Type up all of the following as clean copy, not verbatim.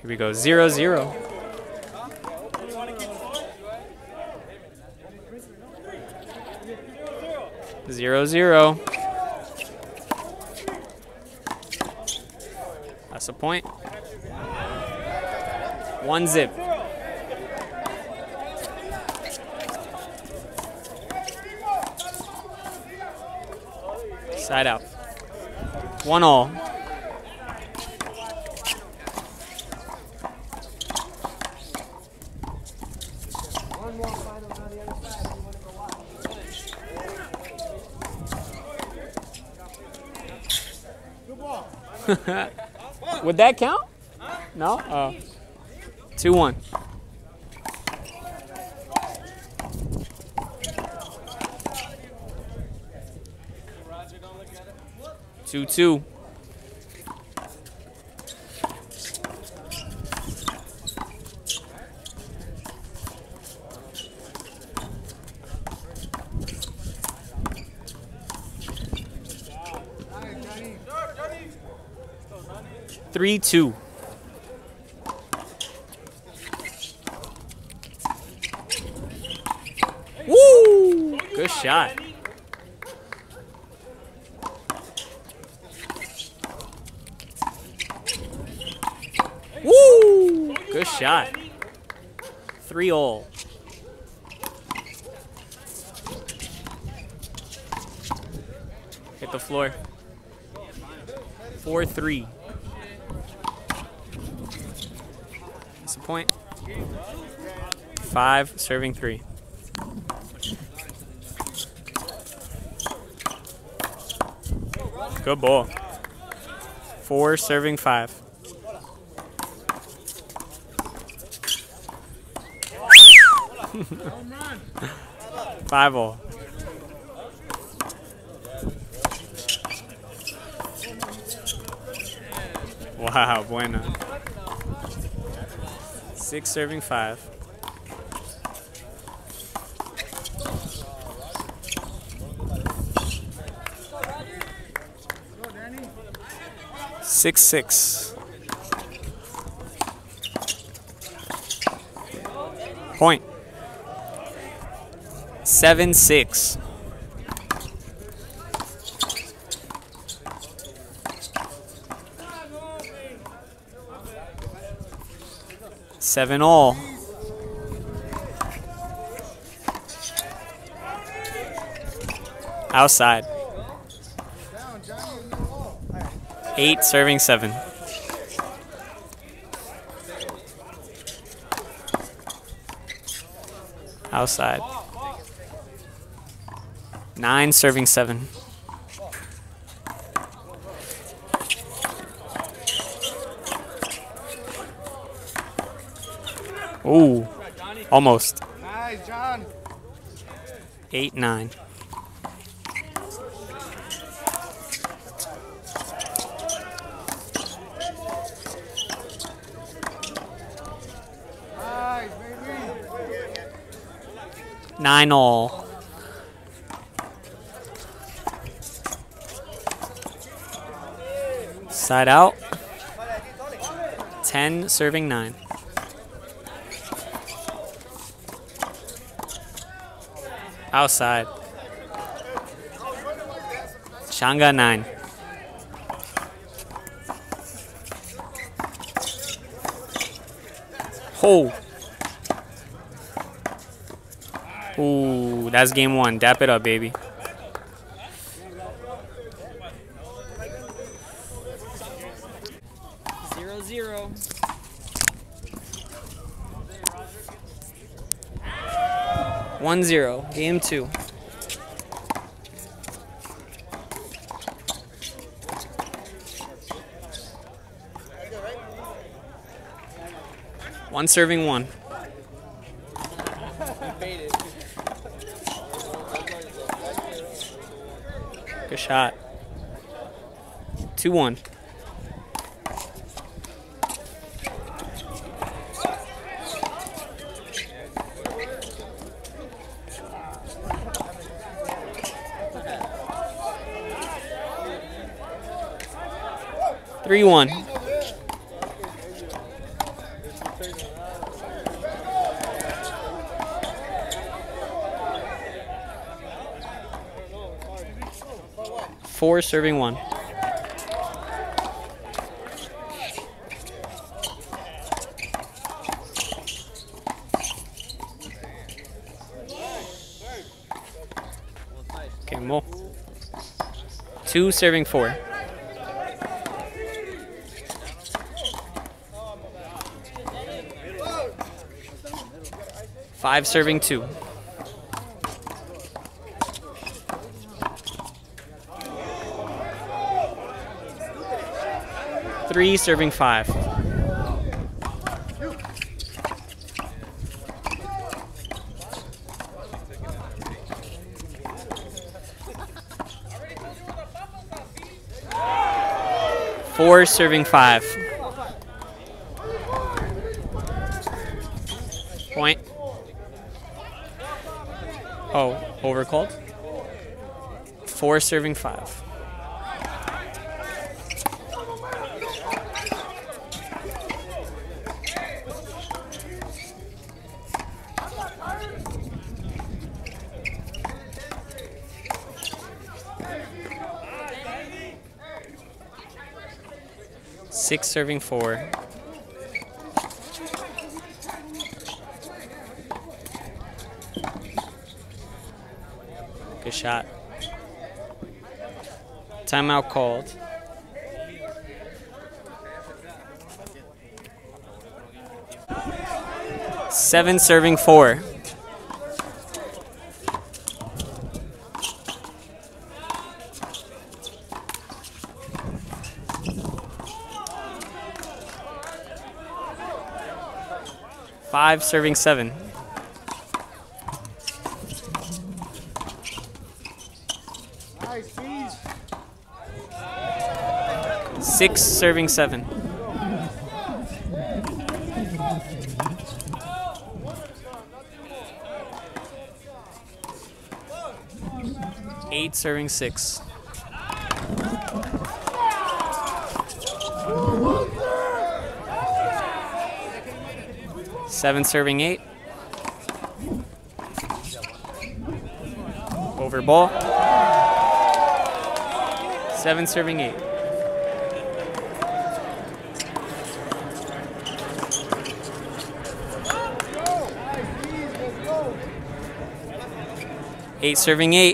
Here we go, 0-0. 0-0. That's a point. 1-zip. Side out. 1-all. Would that count? No? Oh. 2-1. Two. 3-2. Woo! Good shot. Woo! Good shot. 3-all. Hit the floor. 4-3. That's a point. 5, serving 3. Good ball. 4, serving 5. Five all. Wow, bueno. 6, serving 5. Six. Point. 7-6. Seven all. Outside. 8, serving 7. Outside. 9, serving 7. Ooh, almost. 8, 9. Nine all. Side out. 10, serving 9. Outside. Shanga 9. Oh. Ooh, that's game 1. Dap it up, baby. Zero. 1-0. Game 2. One serving 1. Good shot. 2-1. 4 serving 1. Handball. 2 serving 4. 5 serving 2. 3 serving 5. 4 serving 5. Point. Oh, overcalled. 4 serving 5. Six serving 4. Good shot. Timeout called. Seven serving 4. Five serving 7. 6 serving 7. 8 serving 6. 7 serving 8. Over ball. 7 serving 8. Eight serving 8.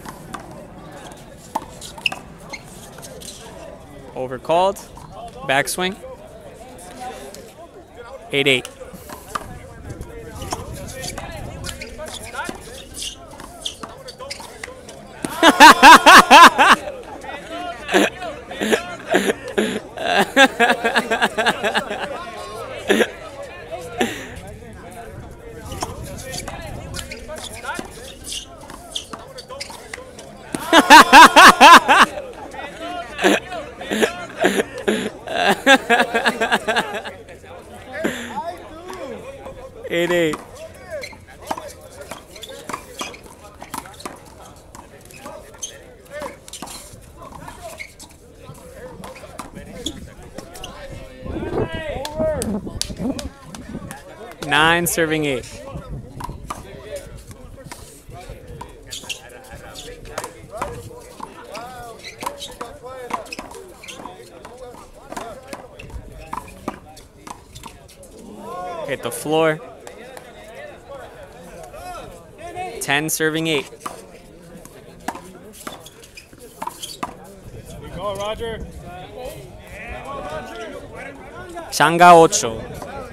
Overcalled. Backswing. 8-8. Eight. 9 serving 8. Hit the floor. 10 serving 8. Go, Roger. Shanga 8.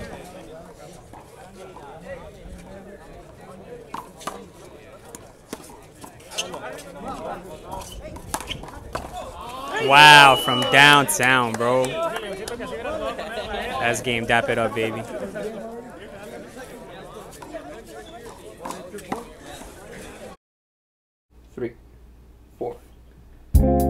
Wow, from downtown, bro. That's game. Dap it up, baby. Three, 4.